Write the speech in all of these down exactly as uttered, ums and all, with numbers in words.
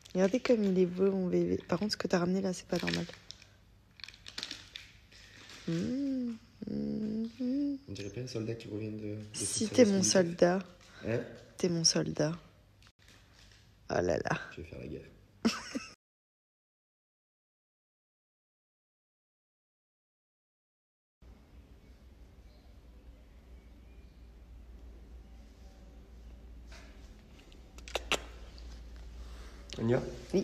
Regardez comme il est beau, mon bébé. Par contre, ce que t'as ramené là, c'est pas normal. Mmh, mmh, mmh. On dirait pas un soldat qui revient de... de Si t'es mon soldat, hein t'es mon soldat. Oh là là. Je vais faire la guerre. On y va? Oui.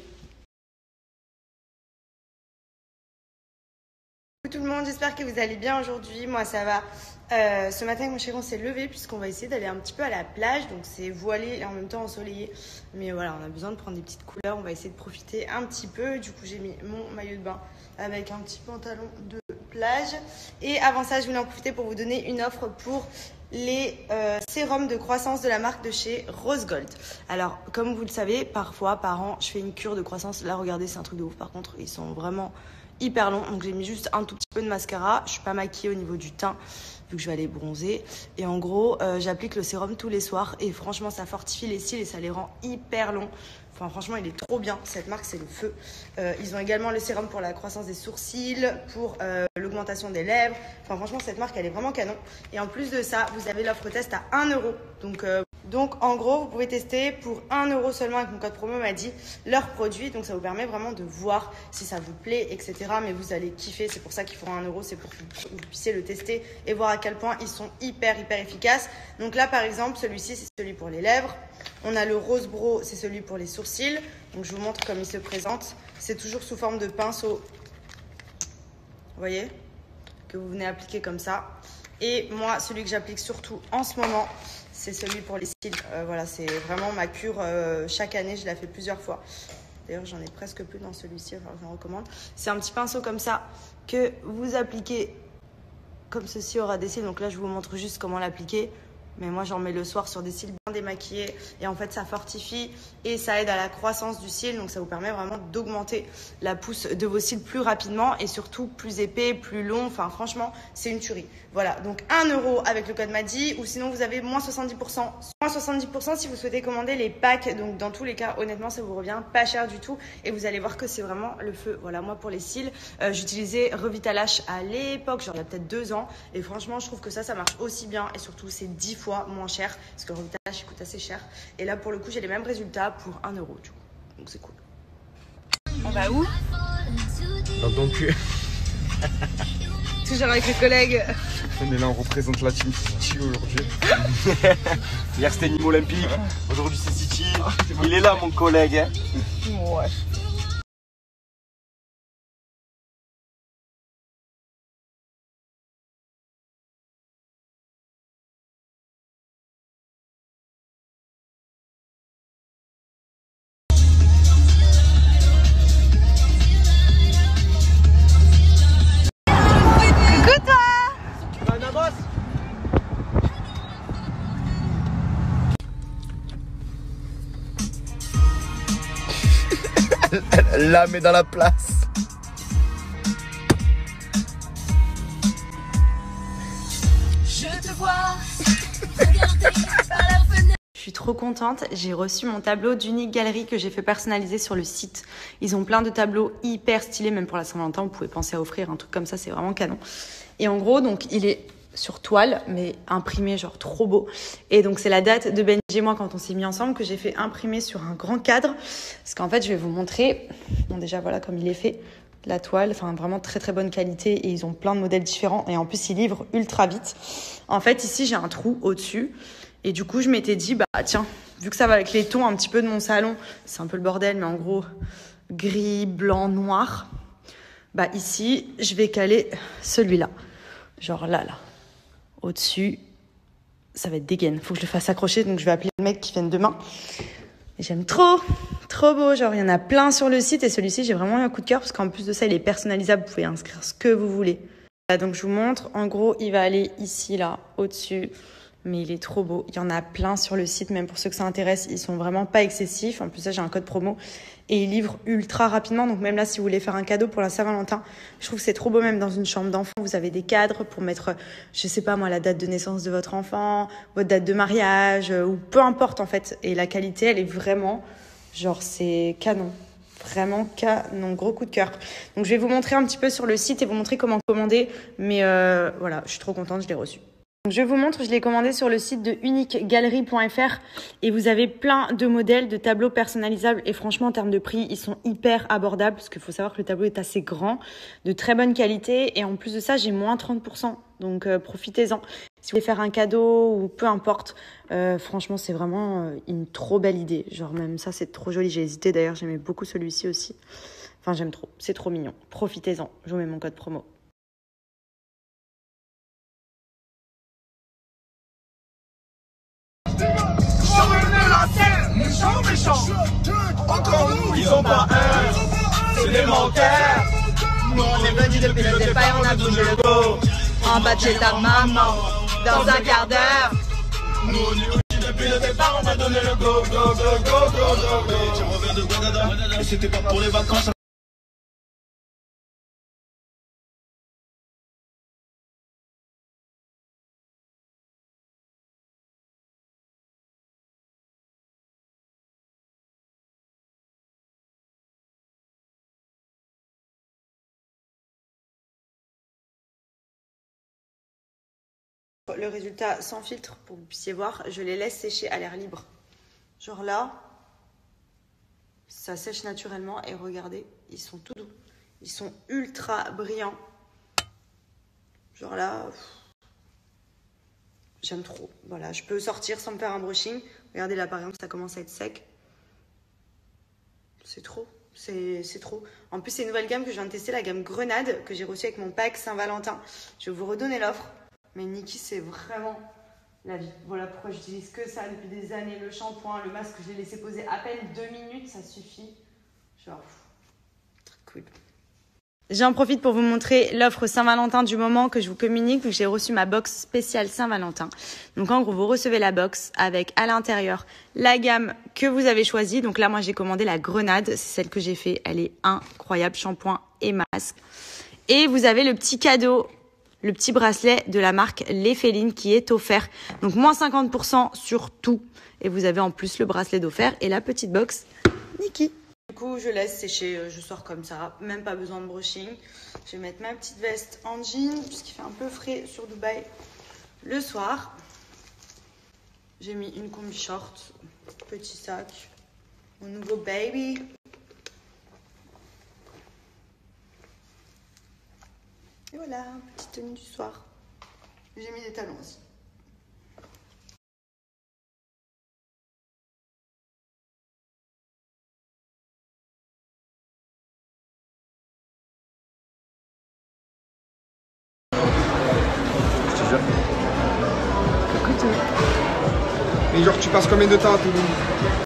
Tout le monde, j'espère que vous allez bien aujourd'hui. Moi, ça va. Euh, ce matin, mon chéri, on s'est levé puisqu'on va essayer d'aller un petit peu à la plage. Donc, c'est voilé et en même temps ensoleillé. Mais voilà, on a besoin de prendre des petites couleurs. On va essayer de profiter un petit peu. Du coup, j'ai mis mon maillot de bain avec un petit pantalon de plage. Et avant ça, je voulais en profiter pour vous donner une offre pour les euh, sérums de croissance de la marque de chez Rose Gold. Alors, comme vous le savez, parfois, par an, je fais une cure de croissance. Là, regardez, c'est un truc de ouf. Par contre, ils sont vraiment hyper long, donc j'ai mis juste un tout petit peu de mascara. Je suis pas maquillée au niveau du teint vu que je vais aller bronzer, et en gros euh, j'applique le sérum tous les soirs et franchement ça fortifie les cils et ça les rend hyper longs. Enfin franchement il est trop bien, cette marque c'est le feu. Euh, ils ont également le sérum pour la croissance des sourcils, pour euh, l'augmentation des lèvres. Enfin franchement cette marque elle est vraiment canon, et en plus de ça vous avez l'offre test à un euro, donc euh, Donc en gros, vous pouvez tester pour un euro seulement avec mon code promo m'a dit leurs produits. Donc ça vous permet vraiment de voir si ça vous plaît, et cetera. Mais vous allez kiffer, c'est pour ça qu'ils feront un euro, c'est pour que vous puissiez le tester et voir à quel point ils sont hyper hyper efficaces. Donc là par exemple, celui-ci c'est celui pour les lèvres. On a le Rose Bro, c'est celui pour les sourcils. Donc je vous montre comme il se présente. C'est toujours sous forme de pinceau. Vous voyez, que vous venez appliquer comme ça. Et moi, celui que j'applique surtout en ce moment, c'est celui pour les cils. Euh, voilà, c'est vraiment ma cure. Euh, chaque année, je la fais plusieurs fois. D'ailleurs, j'en ai presque plus dans celui-ci. Enfin, je le recommande. C'est un petit pinceau comme ça que vous appliquez comme ceci au ras des cils. Donc là, je vous montre juste comment l'appliquer. Mais moi, j'en mets le soir sur des cils bien démaquillés. Et en fait, ça fortifie et ça aide à la croissance du cil. Donc, ça vous permet vraiment d'augmenter la pousse de vos cils plus rapidement et surtout plus épais, plus long. Enfin, franchement, c'est une tuerie. Voilà, donc un euro avec le code Madi, ou sinon, vous avez moins soixante-dix pour cent. Moins soixante-dix pour cent si vous souhaitez commander les packs. Donc, dans tous les cas, honnêtement, ça vous revient pas cher du tout. Et vous allez voir que c'est vraiment le feu. Voilà, moi, pour les cils, euh, j'utilisais Revitalash à l'époque, genre il y a peut-être deux ans. Et franchement, je trouve que ça, ça marche aussi bien. Et surtout, c'est dix fois moins cher, parce que le Revitalash il coûte assez cher. Et là pour le coup j'ai les mêmes résultats pour un euro du coup, donc c'est cool. On va où? Dans ton cul. Toujours avec les collègues. On est là, on représente la Team City aujourd'hui. Hier c'était Nîmes Olympique, aujourd'hui c'est City. Il est là mon collègue. Hein. Ouais. L'âme est dans la place. Je te vois regarder par la fenêtre. Je suis trop contente, j'ai reçu mon tableau d'Unique Galerie que j'ai fait personnaliser sur le site. Ils ont plein de tableaux hyper stylés, même pour la Saint-Valentin, vous pouvez penser à offrir un truc comme ça, c'est vraiment canon. Et en gros, donc il est sur toile, mais imprimé genre trop beau. Et donc c'est la date de Benji et moi quand on s'est mis ensemble que j'ai fait imprimer sur un grand cadre. Parce qu'en fait, je vais vous montrer. Bon, déjà voilà comme il est fait. La toile, enfin vraiment très très bonne qualité, et ils ont plein de modèles différents. Et en plus, ils livrent ultra vite. En fait, ici, j'ai un trou au-dessus. Et du coup, je m'étais dit, bah tiens, vu que ça va avec les tons un petit peu de mon salon, c'est un peu le bordel, mais en gros, gris, blanc, noir. Bah ici, je vais caler celui-là. Genre là, là. Au-dessus, ça va être dégaine. Faut que je le fasse accrocher, donc je vais appeler le mec qui vienne demain. Et j'aime trop, trop beau. Genre, il y en a plein sur le site, et celui-ci, j'ai vraiment eu un coup de cœur parce qu'en plus de ça, il est personnalisable. Vous pouvez inscrire ce que vous voulez. Là, donc, je vous montre. En gros, il va aller ici, là, au-dessus. Mais il est trop beau. Il y en a plein sur le site, même pour ceux que ça intéresse. Ils sont vraiment pas excessifs. En plus, ça, j'ai un code promo. Et ils livrent ultra rapidement. Donc, même là, si vous voulez faire un cadeau pour la Saint-Valentin, je trouve que c'est trop beau. Même dans une chambre d'enfant, vous avez des cadres pour mettre, je sais pas moi, la date de naissance de votre enfant, votre date de mariage, ou peu importe, en fait. Et la qualité, elle est vraiment, Genre, c'est canon. Vraiment canon, gros coup de cœur. Donc, je vais vous montrer un petit peu sur le site et vous montrer comment commander. Mais euh, voilà, je suis trop contente, je l'ai reçu. Donc, je vous montre, je l'ai commandé sur le site de unique galerie point f r et vous avez plein de modèles de tableaux personnalisables et franchement en termes de prix ils sont hyper abordables parce qu'il faut savoir que le tableau est assez grand, de très bonne qualité et en plus de ça j'ai moins trente pour cent donc euh, profitez-en. Si vous voulez faire un cadeau ou peu importe, euh, franchement c'est vraiment euh, une trop belle idée, genre même ça c'est trop joli, j'ai hésité d'ailleurs, j'aimais beaucoup celui-ci aussi, enfin j'aime trop, c'est trop mignon, profitez-en, je vous mets mon code promo. Méchants, méchants, encore nous, ils ont pas un, c'est des menteurs. Nous on est venus depuis le départ, on a donné le go. En bas de chez ta maman, dans un quart d'heure. Nous on est venus depuis le départ, on a donné le go, go, go, go, go, go, go. Tu reviens de Guadada, et c'était pas pour les vacances. Le résultat sans filtre pour que vous puissiez voir, je les laisse sécher à l'air libre. Genre là, ça sèche naturellement et regardez, ils sont tout doux. Ils sont ultra brillants. Genre là, j'aime trop. Voilà, je peux sortir sans me faire un brushing. Regardez là par exemple, ça commence à être sec. C'est trop, c'est trop. En plus, c'est une nouvelle gamme que je viens de tester, la gamme Grenade, que j'ai reçue avec mon pack Saint-Valentin. Je vais vous redonner l'offre. Mais Nikki, c'est vraiment la vie. Voilà pourquoi j'utilise que ça depuis des années. Le shampoing, le masque, je l'ai laissé poser à peine deux minutes, ça suffit. Genre, très cool. J'en profite pour vous montrer l'offre Saint-Valentin du moment que je vous communique. Donc, j'ai reçu ma box spéciale Saint-Valentin. Donc, en gros, vous recevez la box avec à l'intérieur la gamme que vous avez choisie. Donc là, moi, j'ai commandé la Grenade. C'est celle que j'ai fait. Elle est incroyable, shampoing et masque. Et vous avez le petit cadeau, le petit bracelet de la marque Les Félines qui est offert. Donc, moins cinquante pour cent sur tout. Et vous avez en plus le bracelet d'offert et la petite box Nikki. Du coup, je laisse sécher, je sors comme ça, même pas besoin de brushing. Je vais mettre ma petite veste en jean, puisqu'il fait un peu frais sur Dubaï le soir. J'ai mis une combi short, petit sac, mon nouveau baby. Et voilà, petite tenue du soir. J'ai mis des talons aussi. Mais genre tu passes combien de temps à Toulouse?